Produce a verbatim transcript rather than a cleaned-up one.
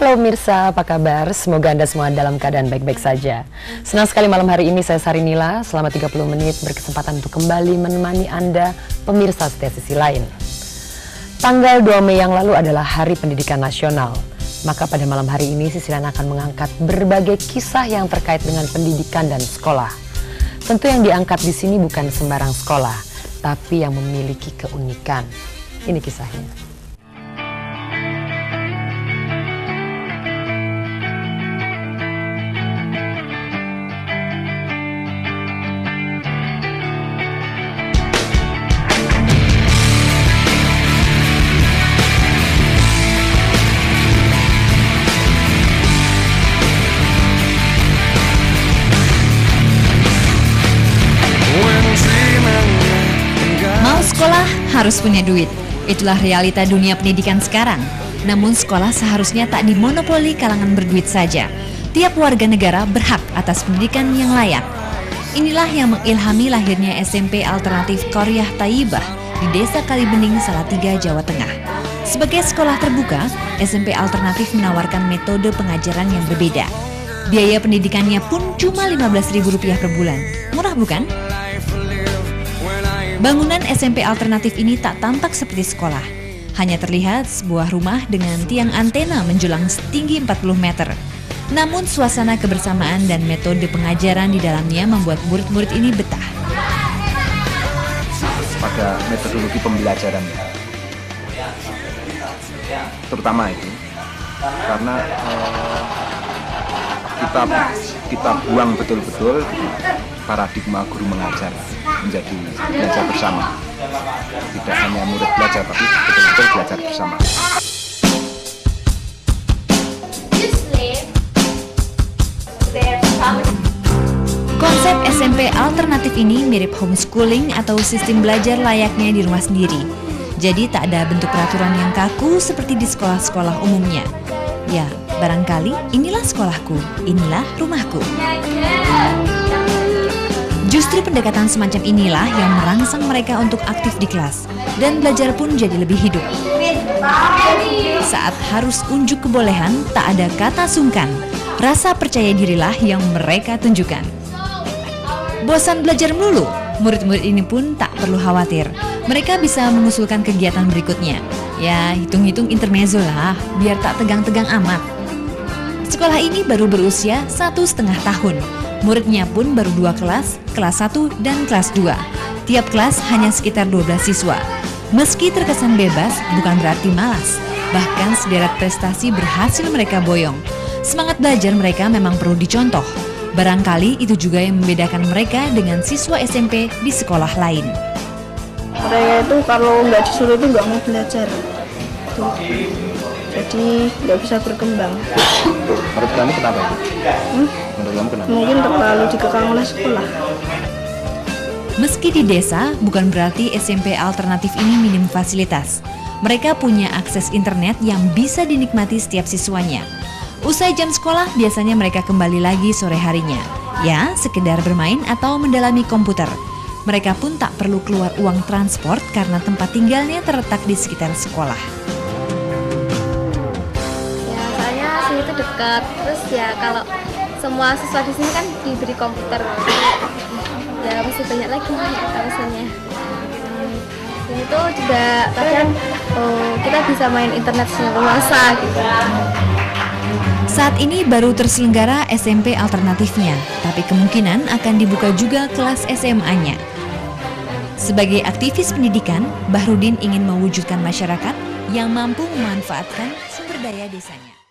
Halo pemirsa, apa kabar? Semoga Anda semua dalam keadaan baik-baik saja. Senang sekali malam hari ini saya Sarinila selama tiga puluh menit berkesempatan untuk kembali menemani Anda pemirsa setia sisi lain. Tanggal dua Mei yang lalu adalah Hari Pendidikan Nasional. Maka pada malam hari ini Sisi Lain akan mengangkat berbagai kisah yang terkait dengan pendidikan dan sekolah. Tentu yang diangkat di sini bukan sembarang sekolah, tapi yang memiliki keunikan. Ini kisahnya. Sekolah harus punya duit. Itulah realita dunia pendidikan sekarang. Namun sekolah seharusnya tak dimonopoli kalangan berduit saja. Tiap warga negara berhak atas pendidikan yang layak. Inilah yang mengilhami lahirnya S M P Alternatif Qoryah Thayyibah di Desa Kalibening, Salatiga, Jawa Tengah. Sebagai sekolah terbuka, S M P Alternatif menawarkan metode pengajaran yang berbeda. Biaya pendidikannya pun cuma lima belas ribu rupiah per bulan. Murah bukan? Bangunan S M P Alternatif ini tak tampak seperti sekolah. Hanya terlihat sebuah rumah dengan tiang antena menjulang setinggi empat puluh meter. Namun suasana kebersamaan dan metode pengajaran di dalamnya membuat murid-murid ini betah. Pada metodologi pembelajaran, terutama itu, karena eh, kita kita buang betul-betul paradigma guru mengajar menjadi belajar bersama. Tidak hanya murid belajar, tapi betul-betul belajar bersama. Konsep S M P Alternatif ini mirip homeschooling atau sistem belajar layaknya di rumah sendiri. Jadi tak ada bentuk peraturan yang kaku seperti di sekolah-sekolah umumnya. Ya, barangkali inilah sekolahku, inilah rumahku. Justru pendekatan semacam inilah yang merangsang mereka untuk aktif di kelas, dan belajar pun jadi lebih hidup. Saat harus unjuk kebolehan, tak ada kata sungkan. Rasa percaya dirilah yang mereka tunjukkan. Bosan belajar melulu, murid-murid ini pun tak perlu khawatir. Mereka bisa mengusulkan kegiatan berikutnya. Ya, hitung-hitung intermezzo lah, biar tak tegang-tegang amat. Sekolah ini baru berusia satu setengah tahun. Muridnya pun baru dua kelas, kelas satu dan kelas dua. Tiap kelas hanya sekitar dua belas siswa. Meski terkesan bebas, bukan berarti malas. Bahkan sederet prestasi berhasil mereka boyong. Semangat belajar mereka memang perlu dicontoh. Barangkali itu juga yang membedakan mereka dengan siswa S M P di sekolah lain. Mereka itu kalau nggak disuruh itu nggak mau belajar. Tuh. Jadi nggak bisa berkembang. Menurut kamu kenapa itu? Hmm? Menurut kamu kenapa? Mungkin terlalu dikekang oleh sekolah. Meski di desa, bukan berarti S M P Alternatif ini minim fasilitas. Mereka punya akses internet yang bisa dinikmati setiap siswanya. Usai jam sekolah, biasanya mereka kembali lagi sore harinya. Ya, sekedar bermain atau mendalami komputer. Mereka pun tak perlu keluar uang transport karena tempat tinggalnya terletak di sekitar sekolah. Itu dekat, terus ya kalau semua siswa di sini kan diberi komputer, ya masih banyak lagi alasannya. Ini tuh juga kadang oh, kita bisa main internet seluruh masa gitu. Saat ini baru terselenggara S M P Alternatifnya, tapi kemungkinan akan dibuka juga kelas S M A-nya. Sebagai aktivis pendidikan, Bahrudin ingin mewujudkan masyarakat yang mampu memanfaatkan sumber daya desanya.